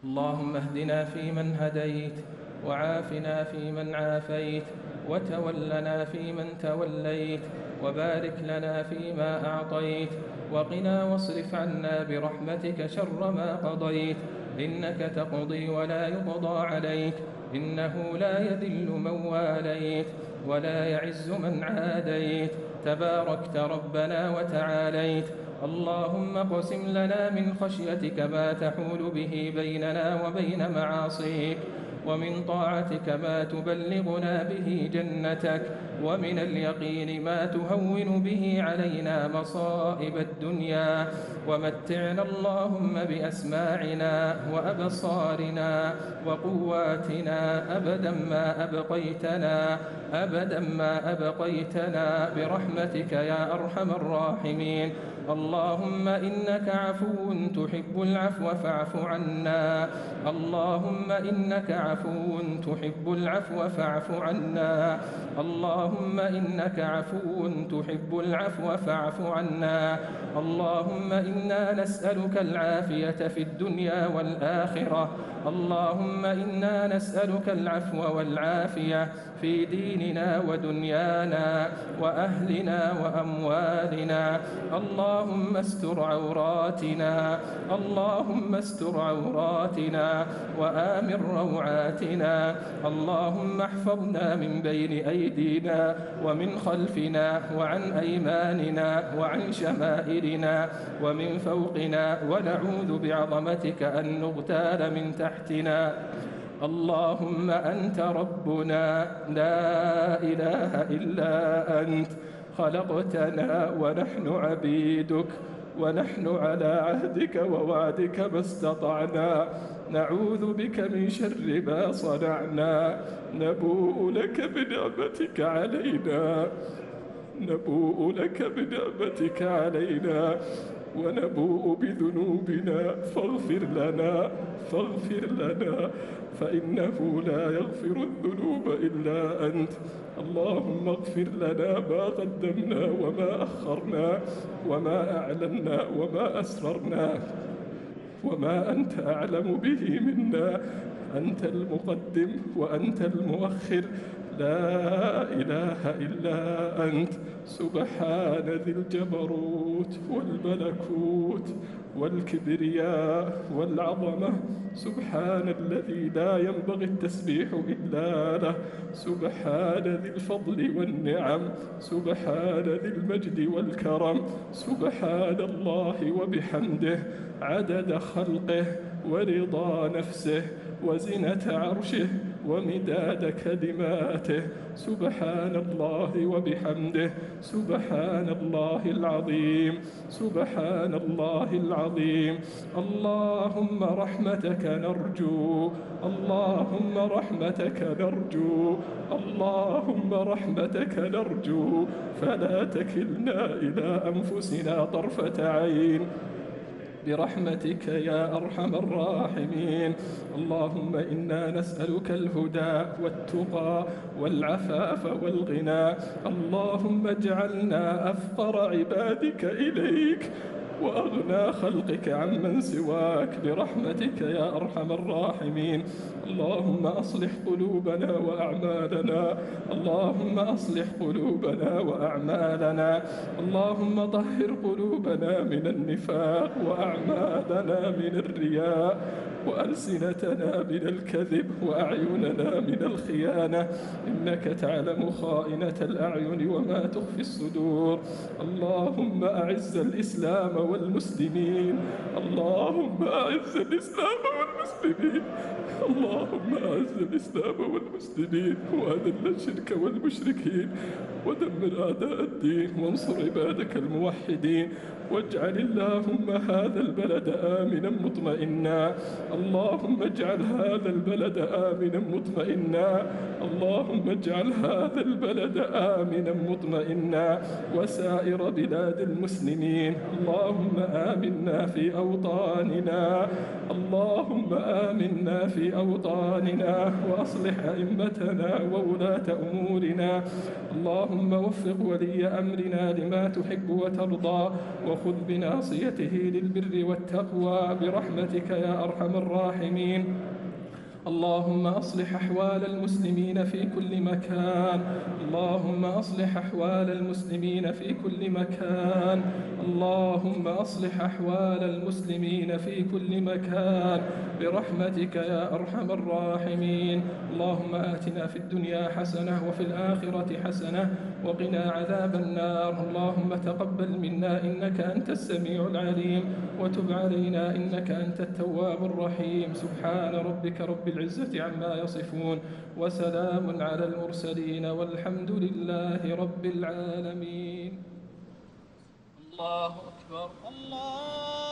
اللهم اهدنا فيمن هديت، وعافنا فيمن عافيت، وتولنا فيمن توليت، وبارك لنا فيما أعطيت، وقنا واصرف عنا برحمتك شر ما قضيت، إنك تقضي ولا يقضى عليك، إنه لا يذل من واليت ولا يعز من عاديت، تباركت ربنا وتعاليت. اللهم اقسم لنا من خشيتك ما تحول به بيننا وبين معاصيك، ومن طاعتك ما تبلغنا به جنتك، ومن اليقين ما تهون به علينا مصائب الدنيا، ومتعنا اللهم بأسماعنا وأبصارنا وقواتنا أبدا ما أبقيتنا برحمتك يا أرحم الراحمين. اللهم إنك عفو تحب العفو فاعف عنا، اللهم إنك عفو تحب العفو فاعف عنا، اللهم إنك عفو تحب العفو فاعف عنا. اللهم إنا نسألك العافية في الدنيا والآخرة، اللهم إنا نسألك العفو والعافية في ديننا ودنيانا وأهلنا وأموالنا. اللهم استر عوراتنا، اللهم استر عوراتنا وآمن روعاتنا. اللهم احفظنا من بين أيدينا ومن خلفنا وعن أيماننا وعن شمائلنا ومن فوقنا، ونعوذ بعظمتك أن نغتال من تحتنا. اللهم أنت ربنا لا إله إلا أنت، خلقتنا ونحن عبيدك، ونحن على عهدك ووعدك ما استطعنا، نعوذ بك من شر ما صنعنا، نبوء لك بنعمتك علينا، نبوء لك بنعمتك علينا، ونبوء بذنوبنا فاغفر لنا فإنه لا يغفر الذنوب إلا أنت. اللهم اغفر لنا ما قدمنا وما أخرنا وما أعلنا وما أسررنا وما أنت أعلم به منا، أنت المقدم وأنت المؤخر، لا إله إلا أنت. سبحان ذي الجبروت والملكوت والكبرياء والعظمة، سبحان الذي لا ينبغي التسبيح إلا له، سبحان ذي الفضل والنعم، سبحان ذي المجد والكرم، سبحان الله وبحمده عدد خلقه ورضا نفسه وزنة عرشه ومداد كلماته. سبحان الله وبحمده، سبحان الله العظيم، سبحان الله العظيم. اللهم رحمتك نرجو، اللهم رحمتك نرجو، اللهم رحمتك نرجو، فلا تكلنا إلى أنفسنا طرفة عين برحمتك يا أرحم الراحمين. اللهم إنا نسألك الهدى والتقى والعفاف والغنى. اللهم اجعلنا أفقر عبادك إليك وأغنى خلقك عمن سواك برحمتك يا أرحم الراحمين. اللهم أصلح قلوبنا وأعمالنا، اللهم أصلح قلوبنا وأعمالنا. اللهم طهر قلوبنا من النفاق وأعمالنا من الرياء وألسنتنا من الكذب وأعيننا من الخيانة، إنك تعلم خائنة الأعين وما تخفي الصدور. اللهم أعز الإسلام والمسلمين، اللهم أعز الإسلام والمسلمين، اللهم أعز الإسلام والمسلمين وأذل الشرك والمشركين ودمر أعداء الدين وانصر عبادك الموحدين، واجعل اللهم هذا البلد آمنا مطمئنا. اللهم اجعل هذا البلد آمنا مطمئنا، اللهم اجعل هذا البلد آمنا مطمئنا وسائر بلاد المسلمين. اللهم آمنا في أوطاننا، اللهم آمنا في أوطاننا وأصلح أئمتنا وولاة أمورنا. اللهم وفق ولي أمرنا لما تحب وترضى، وخذ بناصيته للبر والتقوى برحمتك يا أرحم الراحمين. اللهم أصلح أحوال المسلمين في كل مكان. اللهم أصلح أحوال المسلمين في كل مكان. اللهم أصلح أحوال المسلمين في كل مكان برحمتك يا أرحم الراحمين. اللهم آتنا في الدنيا حسنة وفي الآخرة حسنة وقنا عذاب النار. اللهم تقبل منا إنك أنت السميع العليم، وتب علينا إنك أنت التواب الرحيم. سبحان ربك رب العزة عما يصفون، وسلام على المرسلين، والحمد لله رب العالمين. الله أكبر. الله